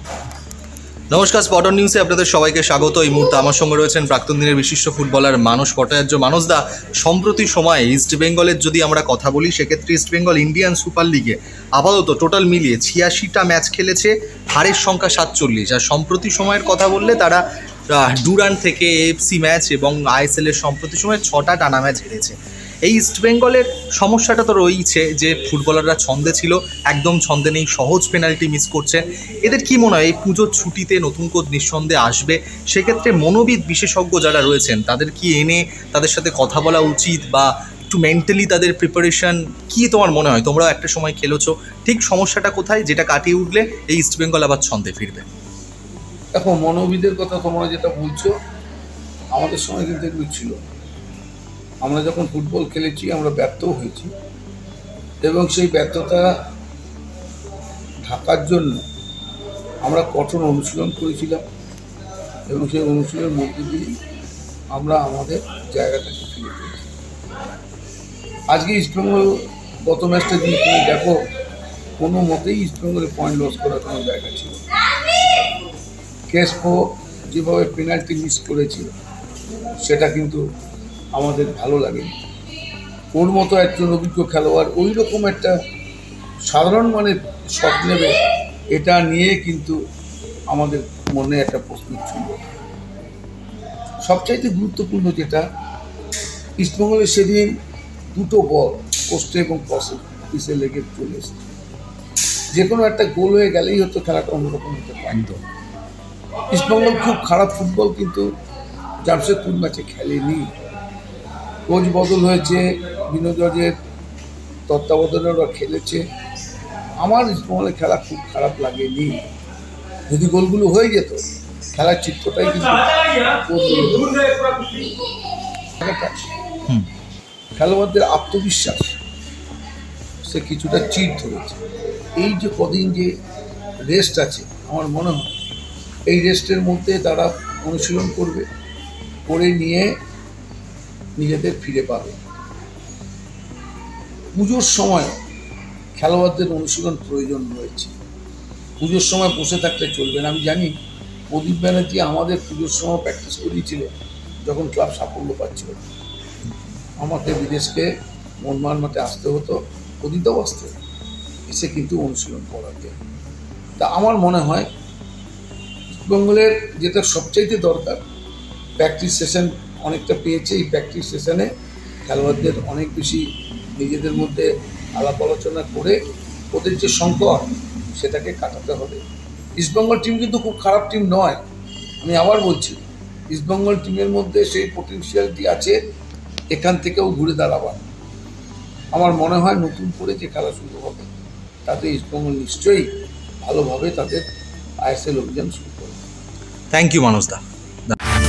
নমস্কার, spot on নিউজে আপনাদের সবাইকে স্বাগত। এই মুহূর্তে আমার সঙ্গে রয়েছেন প্রাক্তন দিনের বিশিষ্ট ফুটবলার মানস ভট্টাচার্য। মানসদা, সম্প্রতি সময়ে ইস্টবেঙ্গলের যদি আমরা কথা বলি, সেক্ষেত্রে ইস্টবেঙ্গল ইন্ডিয়ান সুপার লিগে আপাতত টোটাল মিলিয়ে 86টা ম্যাচ খেলেছে, হারের সংখ্যা 47। আর সম্প্রতি সময়ের কথা বললে তারা ডুরান্ড থেকে এএফসি ম্যাচ এবং আইএসএল এর সম্প্রতি সময়ে 6টা টানা ম্যাচ হেরেছে। এই ইস্টবেঙ্গলের সমস্যাটা তো রয়েছে যে ফুটবলাররা ছন্দে ছিল, একদম ছন্দে নেই, সহজ পেনাল্টি মিস করছে। এদের কি মনে হয় এই পুজোর ছুটিতে নতুন কোচ নিঃসন্দেহে আসবে, সেক্ষেত্রে মনোবিদ বিশেষজ্ঞ যারা রয়েছেন তাদের কি এনে তাদের সাথে কথা বলা উচিত, বা একটু মেন্টালি তাদের প্রিপারেশন কি তোমার মনে হয়? তোমরাও একটা সময় খেলেছো, ঠিক সমস্যাটা কোথায় যেটা কাটিয়ে উঠলে এই ইস্টবেঙ্গল আবার ছন্দে ফিরবে? দেখো, মনোবিদের কথা তোমরা যেটা বলছো, আমাদের সময় কিন্তু এগুলো ছিল। আমরা যখন ফুটবল খেলেছি আমরা ব্যর্থও হয়েছি, এবং সেই ব্যর্থতা ঢাকার জন্য আমরা কঠোর অনুশীলন করেছিলাম, এবং সেই অনুশীলনের মধ্যে দিয়ে আমরা আমাদের জায়গাটাকে ফিরে পেয়েছি। আজকে ইস্টবেঙ্গল গত ম্যাচটা দিয়ে তুমি দেখো, কোনো মতেই ইস্টবেঙ্গলের পয়েন্ট লস করার কোনো জায়গা ছিল। ক্রেসপো যেভাবে পেনাল্টি মিস করেছিল সেটা কিন্তু আমাদের ভালো লাগেনি। ওর মতো একজন অভিজ্ঞ খেলোয়াড় ওই রকম একটা সাধারণ মানের শট নেবে, এটা নিয়ে কিন্তু আমাদের মনে একটা প্রশ্ন ছিল। সবচাইতে গুরুত্বপূর্ণ যেটা, ইস্টবেঙ্গলের সেদিন দুটো বল পোস্টে এবং পিসে লেগে চলে এসেছে। যে কোনো একটা গোল হয়ে গেলেই হয়তো খেলাটা অন্যরকম হতে পারত। ইস্টবেঙ্গল খুব খারাপ ফুটবল কিন্তু জামশেদপুর ম্যাচে খেলেনি। কোচ বদল হয়েছে, বিনোদনের তত্ত্বাবধানে ওরা খেলেছে। আমার ইস্টবেঙ্গলের খেলা খুব খারাপ লাগেনি। যদি গোলগুলো হয়ে যেত, খেলার চিত্রটাই কিন্তু খেলোয়াড়দের আত্মবিশ্বাস সে কিছুটা চিট ধরেছে। এই যে কদিন যে রেস্ট আছে, আমার মনে হয় এই রেস্টের মধ্যে তারা অনুশীলন করবে, করে নিয়ে নিজেদের ফিরে পাবে। পুজোর সময় খেলোয়াড়দের অনুশীলন প্রয়োজন রয়েছে। পুজোর সময় বসে থাকতে চলবে না। আমি জানি প্রদীপ ব্যানার্জি আমাদের পুজোর সময় প্র্যাকটিস করিয়েছিল যখন ক্লাব সাফল্য পাচ্ছিল। আমাকে বিদেশকে মনমান মাঠে আসতে হতো, প্রদীপও আসতে এসে কিন্তু অনুশীলন করাতে। তা আমার মনে হয় ইস্টবেঙ্গলের যেটা সবচাইতে দরকার, প্র্যাকটিস সেশন অনেকটা পেয়েছে। এই প্র্যাকটিস সেশনে খেলোয়াড়দের অনেক বেশি নিজেদের মধ্যে আলাপ আলোচনা করে ওদের যে সংকট সেটাকে কাটাতে হবে। ইস্টবেঙ্গল টিম কিন্তু খুব খারাপ টিম নয়, আমি আবার বলছি। ইস্টবেঙ্গল টিমের মধ্যে সেই পটেনশিয়ালটি আছে, এখান থেকেও ঘুরে দাঁড়াবার। আমার মনে হয় নতুন করে যে খেলা শুরু হবে তাতে ইস্টবেঙ্গল নিশ্চয়ই ভালোভাবে তাদের আইএসএল অভিযান শুরু করবে। Thank you মানসদা।